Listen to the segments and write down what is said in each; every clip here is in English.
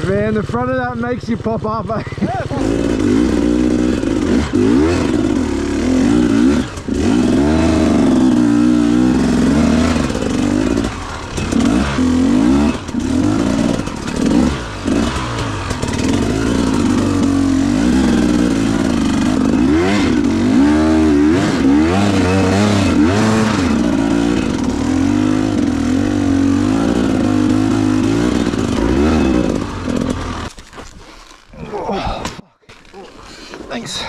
Man, the front of that makes you pop up, eh? Thanks.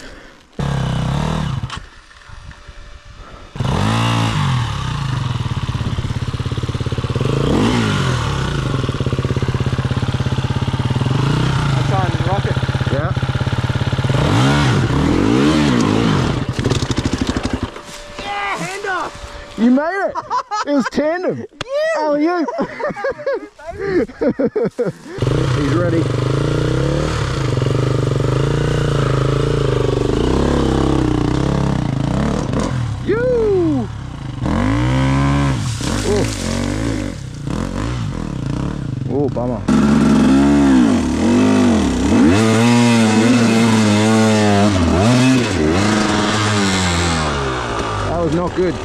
I'll try and rock it. Yeah. Yeah, hand off! You made it! It was tandem! Yeah! How are you? He's ready. You! Oh, bummer. That was not good.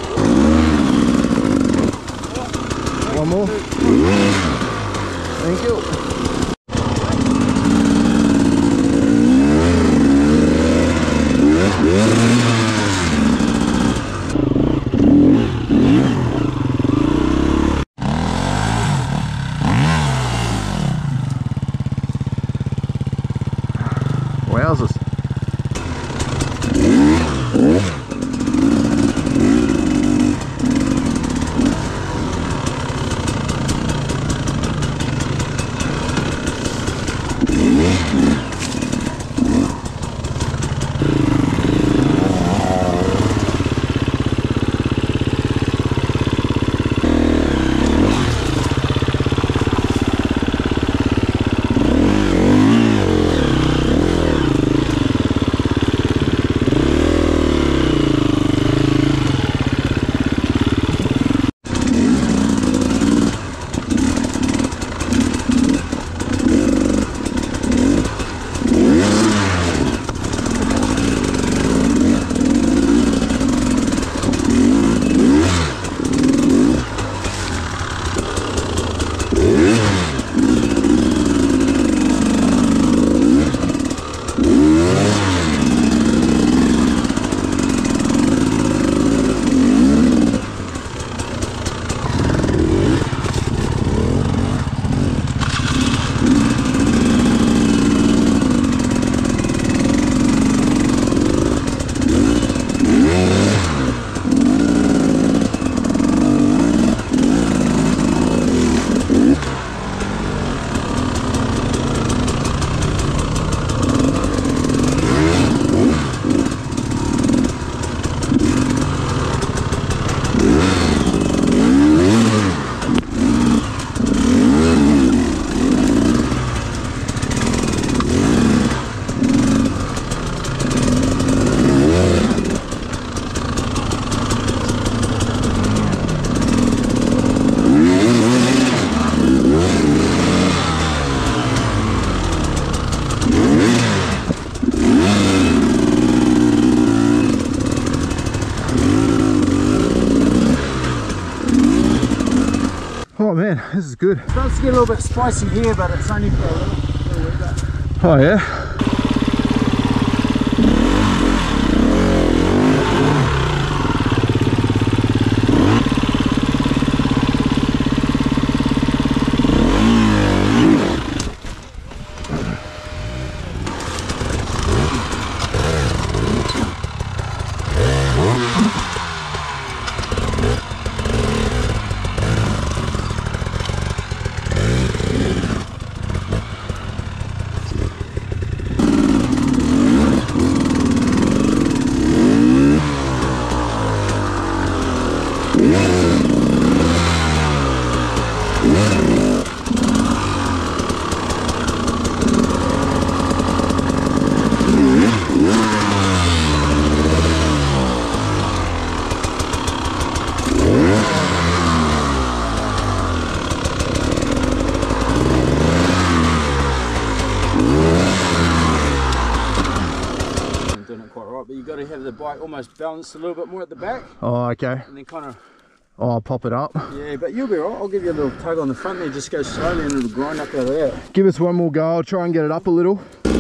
One more. Thank you. Wowzers. Oh man, this is good. It starts to get a little bit spicy here, but it's only for a little bit. Oh yeah? but you've got to have the bike almost balanced a little bit more at the back, Oh, okay. and then kind of, Oh, I'll pop it up. yeah, but you'll be all right. I'll give you a little tug on the front there, just go slowly and it'll grind up out of that. Give us one more go. I'll try and get it up a little.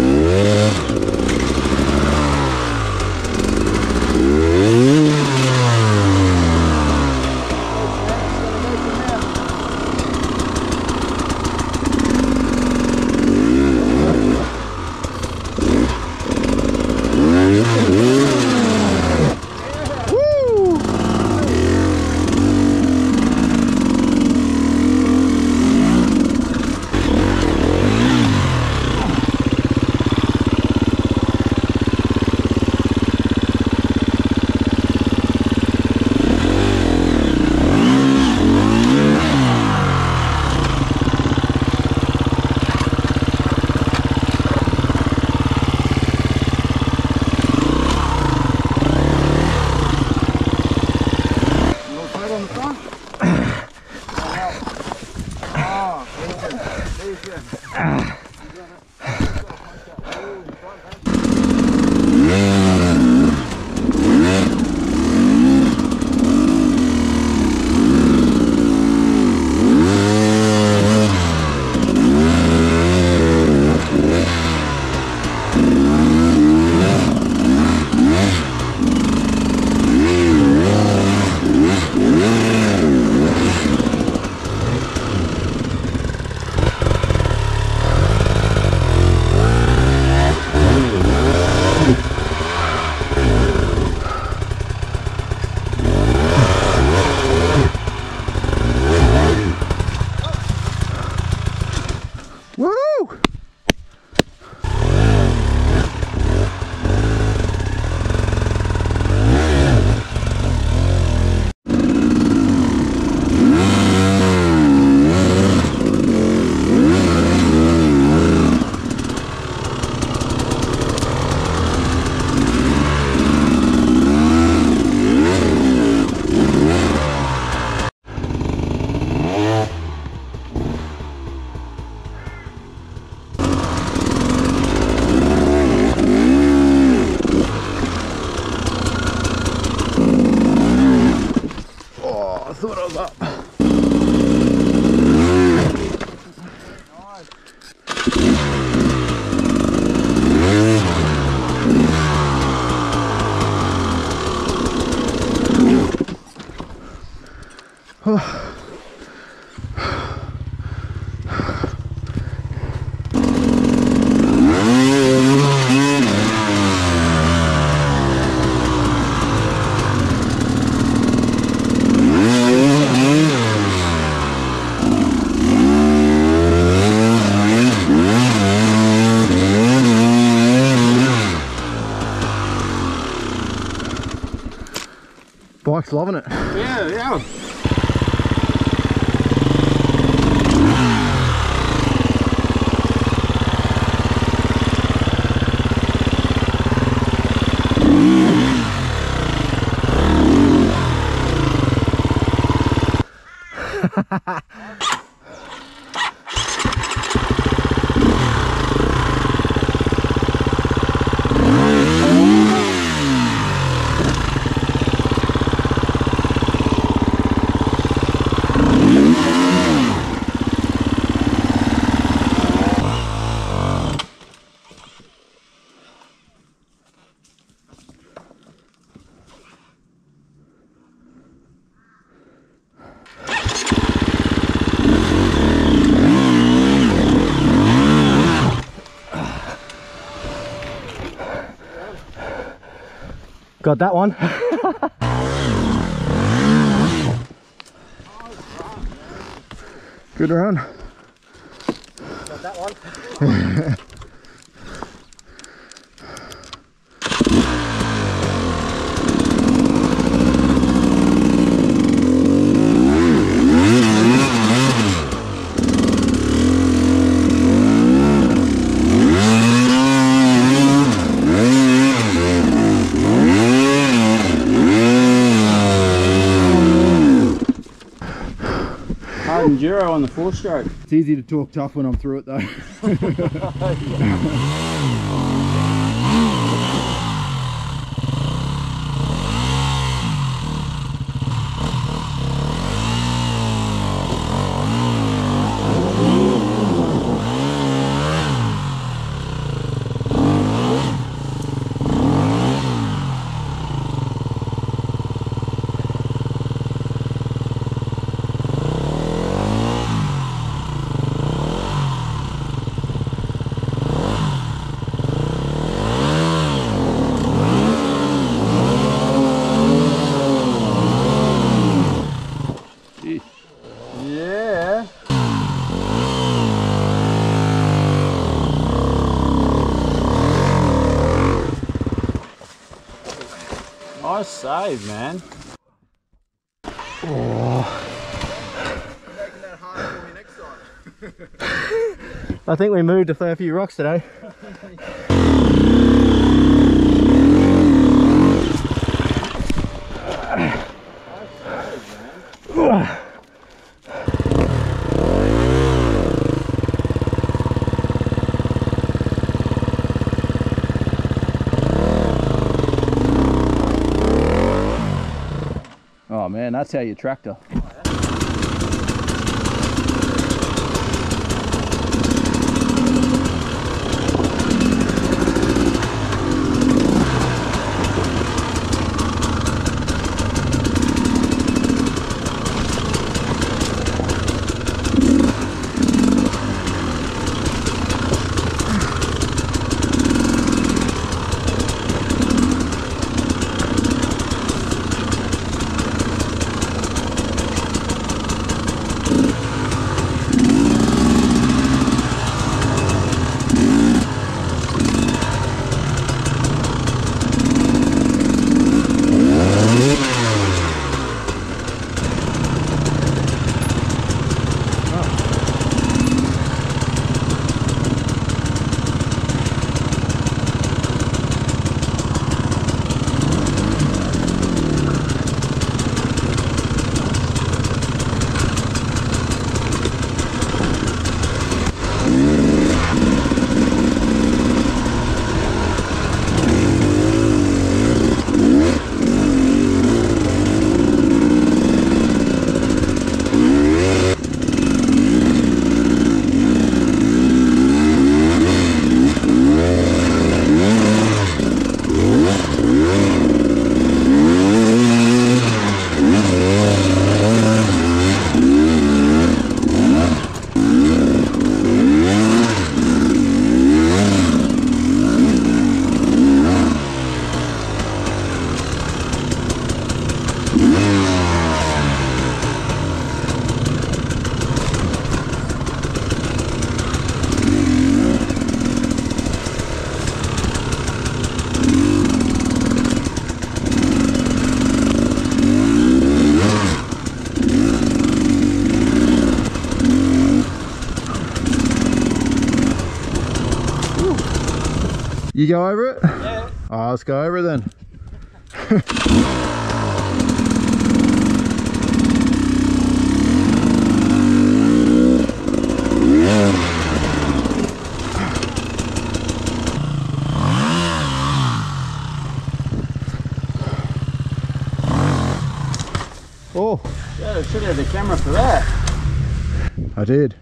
Bike's loving it. Yeah, yeah. Got that one. Good run. Got that one. Enduro on the 4-stroke. It's easy to talk tough when I'm through it though. Nice save, man. I think we moved a fair few rocks today. Oh man, that's how you tractor. You go over it? Yeah. Oh, let's go over it then. Oh, Yeah, I should have the camera for that. I did.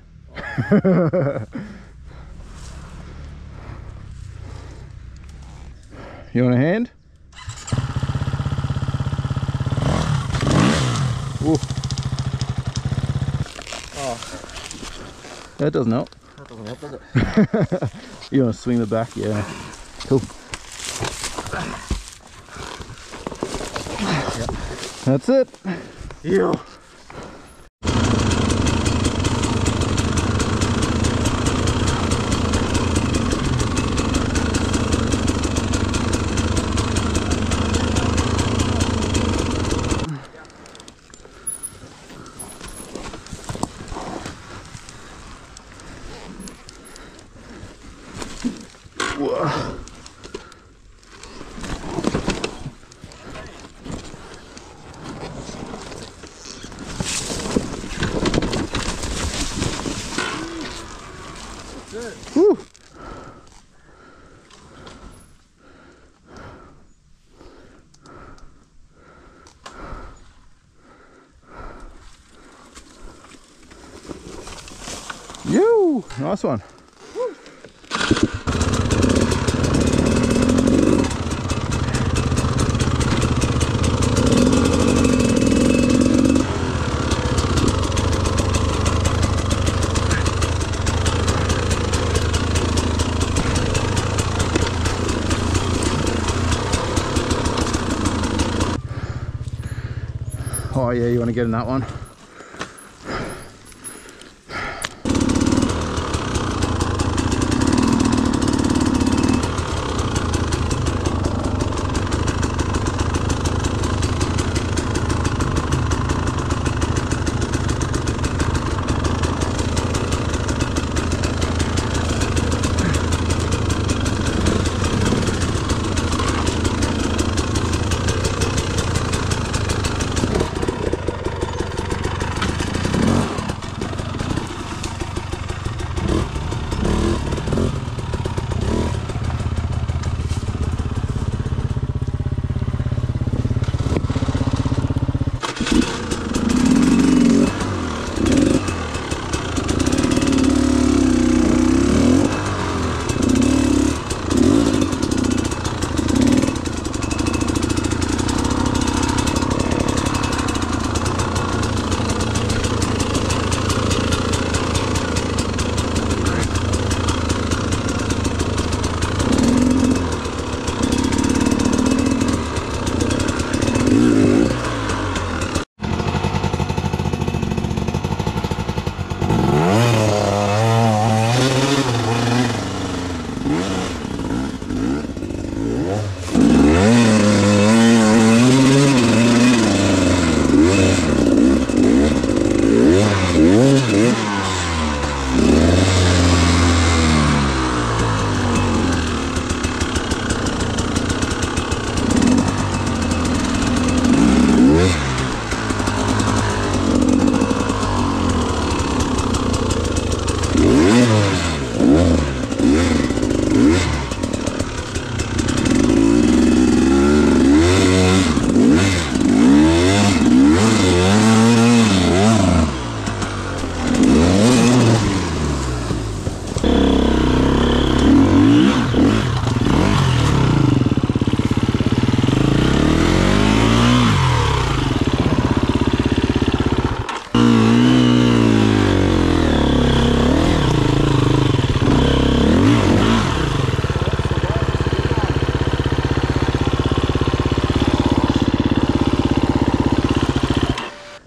You want a hand? Ooh. Oh, That doesn't help. that doesn't help, does it? You want to swing the back? Yeah. Cool. Yep. That's it. Yeah. Woo. You, nice one. Oh yeah, you want to get in that one?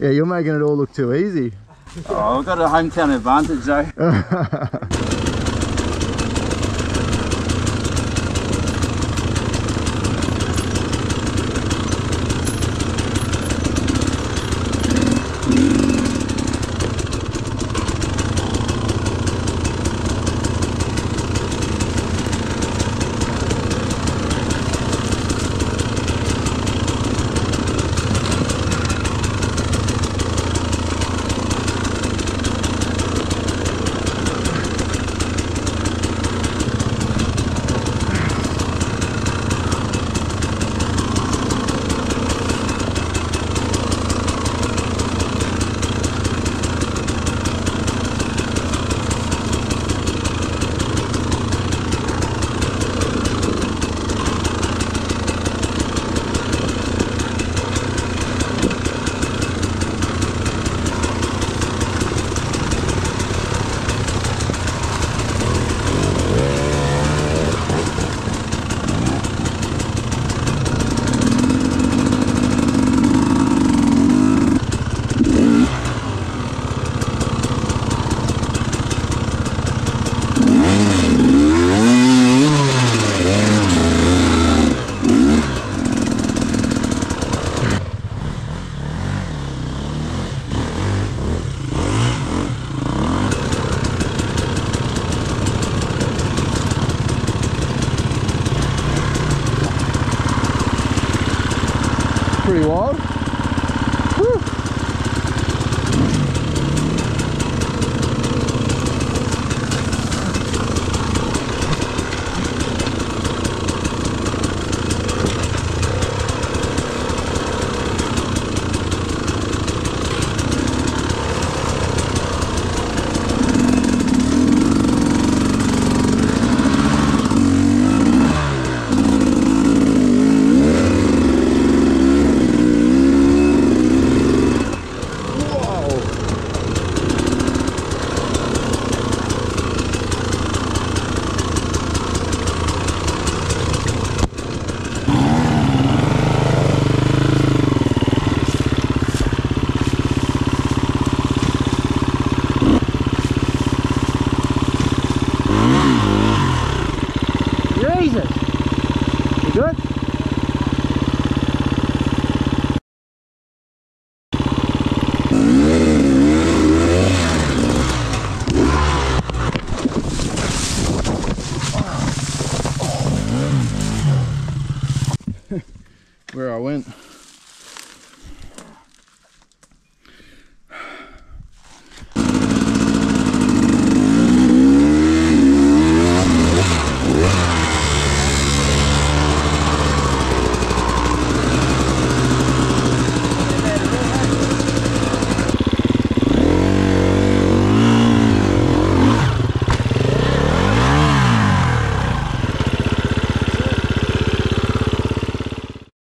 Yeah, you're making it all look too easy. Oh, I've got a hometown advantage though. Pretty wild. Woo. Jesus! You good? Where I went.